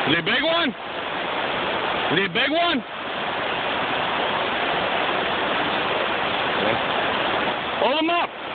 Is he a big one? Is he a big one? Okay. Hold him up.